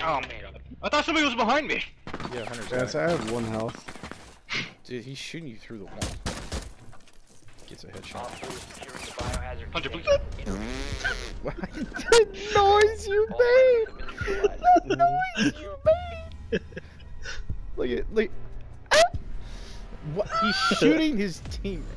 Oh my god. I thought somebody was behind me. Yeah, Hunter's Yes, got I it. have 1 health. Dude, he's shooting you through the wall. Gets a headshot. Hunter, please. The noise you made! The noise you made! Look at, ah! What? He's shooting his teammate.